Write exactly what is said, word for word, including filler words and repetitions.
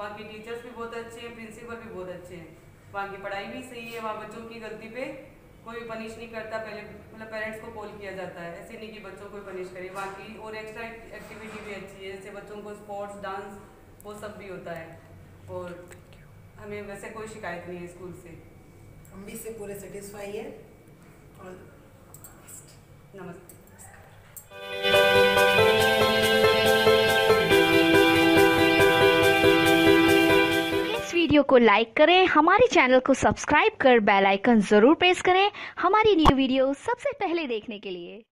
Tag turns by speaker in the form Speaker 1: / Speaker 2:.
Speaker 1: वहाँ के टीचर्स भी बहुत अच्छे हैं, प्रिंसिपल भी बहुत अच्छे हैं, वहाँ की पढ़ाई भी सही है, वहाँ बच्चों की गलती पे कोई पनिश नहीं करता, पहले मतलब पेरेंट्स को कॉल किया जाता है, ऐसे नहीं कि बच्चों को पनिश करे। वहाँ की और एक्स्ट्रा एक्टिविटी भी अच्छी है, जैसे बच्चों को स्पोर्ट्स, डांस वो सब भी होता है, और हमें वैसे कोई शिकायत नहीं है स्कूल से।
Speaker 2: हम भी इससे पूरे सेटिस्फाई है। और
Speaker 1: नमस्ते।
Speaker 3: इस वीडियो को लाइक करें, हमारे चैनल को सब्सक्राइब कर बेल आइकन जरूर प्रेस करें हमारी न्यू वीडियो सबसे पहले देखने के लिए।